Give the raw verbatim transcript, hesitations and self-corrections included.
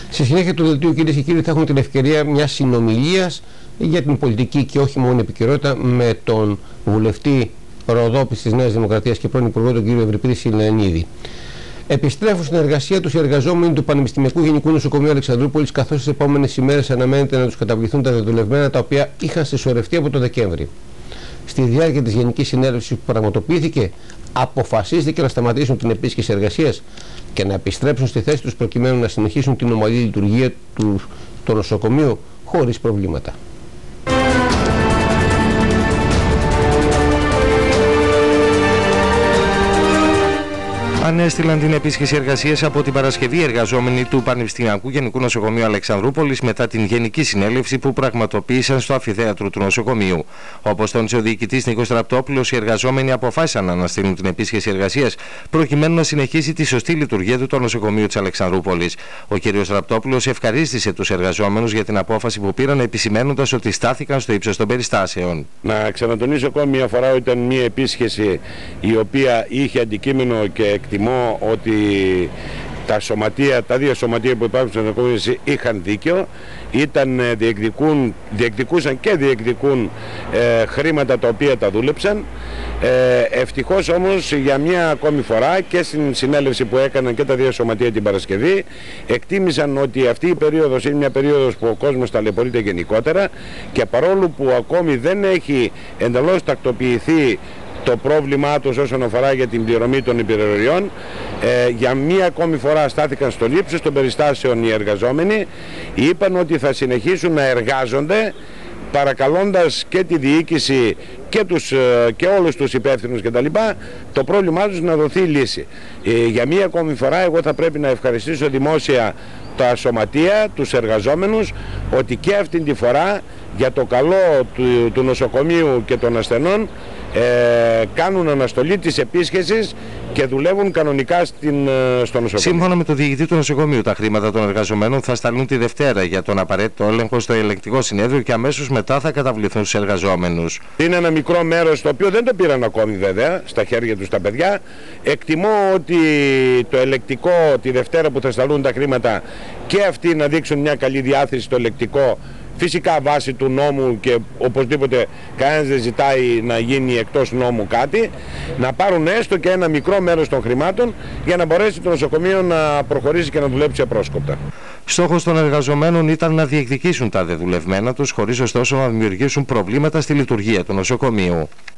Στη συνέχεια του δελτίου, κυρίες και κύριοι, θα έχουμε την ευκαιρία μιας συνομιλίας για την πολιτική και όχι μόνο επικαιρότητα με τον βουλευτή Ροδόπης της Νέας Δημοκρατίας και πρώην Υπουργό, τον κύριο Ευρυπίδη Σιλενίδη. Επιστρέφουν στην εργασία τους οι εργαζόμενοι του Πανεπιστημιακού Γενικού Νοσοκομείου Αλεξανδρούπολης, καθώς τις επόμενες ημέρες αναμένεται να τους καταβληθούν τα δεδουλευμένα τα οποία είχαν συσσωρευτεί από το Δεκέμβρη. Στη διάρκεια της Γενικής Συνέλευσης που πραγματοποιήθηκε, αποφασίστηκε να σταματήσουν την επίσκεψη εργασίας και να επιστρέψουν στη θέση τους προκειμένου να συνεχίσουν την ομαλή λειτουργία του το νοσοκομείου χωρίς προβλήματα. Ανέστειλαν την επίσκεψη εργασίας από την Παρασκευή εργαζόμενοι του Πανεπιστημιακού Γενικού Νοσοκομείου Αλεξανδρούπολης μετά την Γενική Συνέλευση που πραγματοποίησαν στο αμφιθέατρο του νοσοκομείου. Όπως τόνισε ο διοικητής Νίκος Ραπτόπουλος, οι εργαζόμενοι αποφάσισαν να αναστείλουν την επίσκεψη εργασίας προκειμένου να συνεχίσει τη σωστή λειτουργία του το νοσοκομείο της Αλεξανδρούπολης. Ο κ. Ραπτόπουλος ευχαρίστησε τους εργαζόμενους για την απόφαση που πήραν, επισημαίνοντας ότι στάθηκαν στο ύψος των περιστάσεων. Να ξανατονίσω ακόμη μια φορά ότι ήταν μια επίσκεψη η οποία είχε αντικείμενο και εκτιμώ ότι τα σωματεία, τα δύο σωματεία που υπάρχουν στην νοσοκομείο είχαν δίκιο, ήταν, διεκδικούν, διεκδικούσαν και διεκδικούν ε, χρήματα τα οποία τα δούλεψαν. Ε, ευτυχώς όμως για μια ακόμη φορά και στην συνέλευση που έκαναν και τα δύο σωματεία την Παρασκευή εκτίμησαν ότι αυτή η περίοδος είναι μια περίοδος που ο κόσμος ταλαιπωρείται γενικότερα και παρόλο που ακόμη δεν έχει εντελώς τακτοποιηθεί το πρόβλημά τους όσον αφορά για την πληρωμή των υπερορριών, ε, για μία ακόμη φορά στάθηκαν στο ύψος των περιστάσεων οι εργαζόμενοι, είπαν ότι θα συνεχίσουν να εργάζονται παρακαλώντας και τη διοίκηση και, τους, και όλους τους υπεύθυνους κτλ. Το πρόβλημά τους να δοθεί λύση. Ε, για μία ακόμη φορά εγώ θα πρέπει να ευχαριστήσω δημόσια τα σωματεία, τους εργαζόμενους, ότι και αυτή τη φορά για το καλό του, του νοσοκομείου και των ασθενών ε, κάνουν αναστολή της επίσκεψης και δουλεύουν κανονικά στην, στο νοσοκομείο. Σύμφωνα με τον διοικητή του νοσοκομείου, τα χρήματα των εργαζομένων θα σταλούν τη Δευτέρα για τον απαραίτητο έλεγχο στο ελεγκτικό συνέδριο και αμέσως μετά θα καταβληθούν στους εργαζόμενους. Είναι ένα μικρό μέρος το οποίο δεν το πήραν ακόμη βέβαια στα χέρια τους τα παιδιά. Εκτιμώ ότι το ελεγκτικό τη Δευτέρα που θα σταλούν τα χρήματα και αυτοί να δείξουν μια καλή διάθεση στο ελεγκτικό. Φυσικά βάσει του νόμου και οπωσδήποτε κανένας δεν ζητάει να γίνει εκτός νόμου κάτι, να πάρουν έστω και ένα μικρό μέρος των χρημάτων για να μπορέσει το νοσοκομείο να προχωρήσει και να δουλέψει απρόσκοπτα. Στόχος των εργαζομένων ήταν να διεκδικήσουν τα δεδουλευμένα τους, χωρίς ωστόσο να δημιουργήσουν προβλήματα στη λειτουργία του νοσοκομείου.